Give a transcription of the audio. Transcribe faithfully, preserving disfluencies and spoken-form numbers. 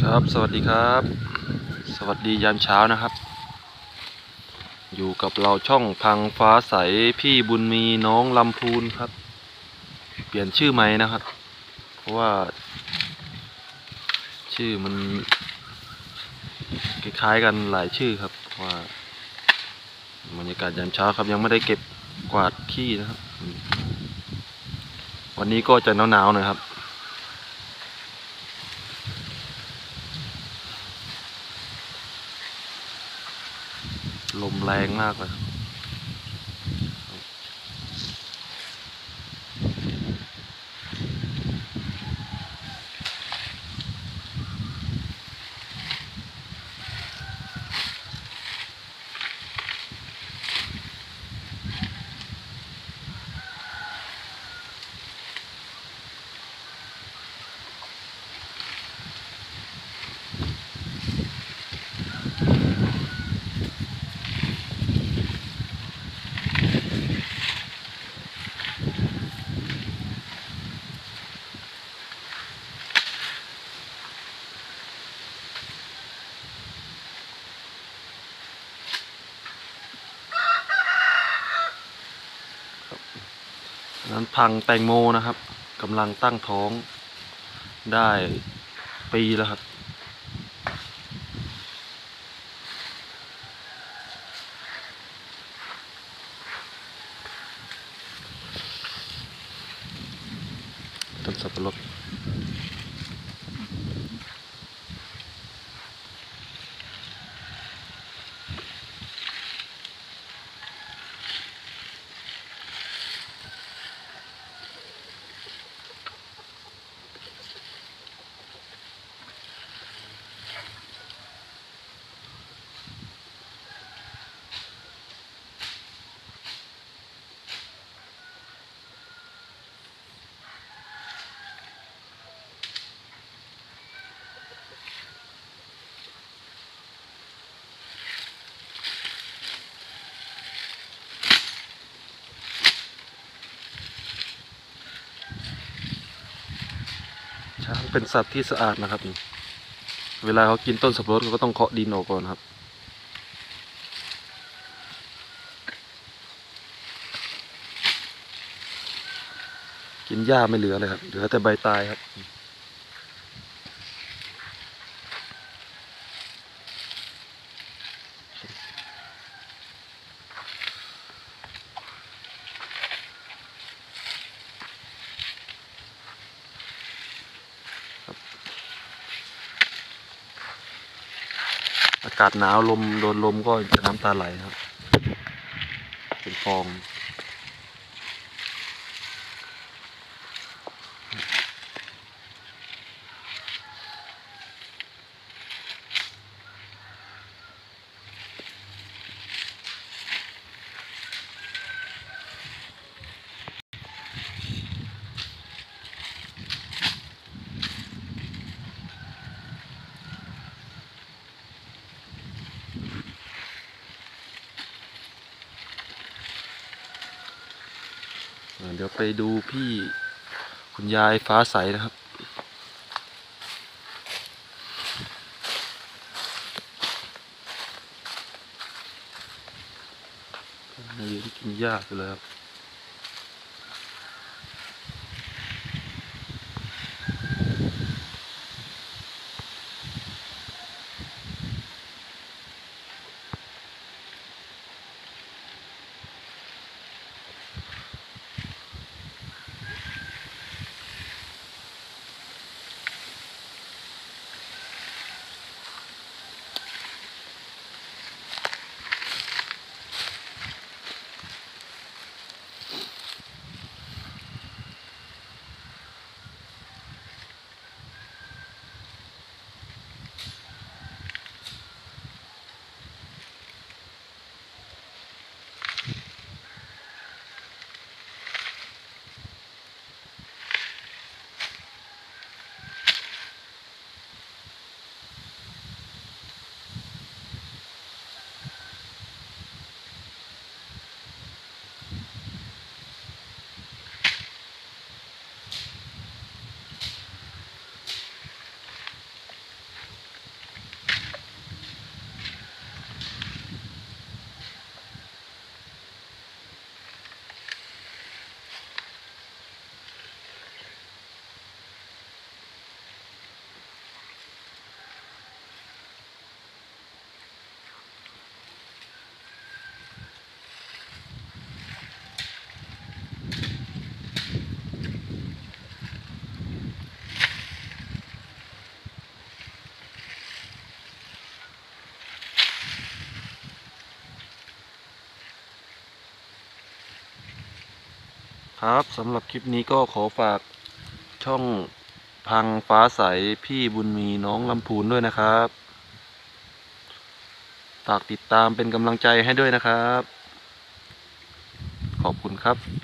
ครับสวัสดีครับสวัสดียามเช้านะครับอยู่กับเราช่องพังฟ้าใสพี่บุญมีน้องลำพูนครับเปลี่ยนชื่อใหม่นะครับเพราะว่าชื่อมันคล้ายๆกันหลายชื่อครับว่าบรรยากาศยามเช้าครับยังไม่ได้เก็บกวาดที่นะครับวันนี้ก็จะหนาวๆหน่อยครับลมแรงมากเลยนั้นพังแตงโมนะครับกำลังตั้งท้องได้ปีแล้วครับต้นสับปะรดช้างเป็นสัตว์ที่สะอาดนะครับเวลาเขากินต้นสับปะรดเขาก็ต้องเคาะดินออกก่อนครับกินหญ้าไม่เหลือเลยครับเหลือแต่ใบตายครับอากาศหนาวลมโดนลมก็จะน้ำตาไหลครับเป็นฟองเดี๋ยวไปดูพี่คุณยายฟ้าใสนะครับยืนกินหญ้าไปเลยครับครับสำหรับคลิปนี้ก็ขอฝากช่องพังฟ้าใสพี่บุญมีน้องลำพูนด้วยนะครับฝากติดตามเป็นกำลังใจให้ด้วยนะครับขอบคุณครับ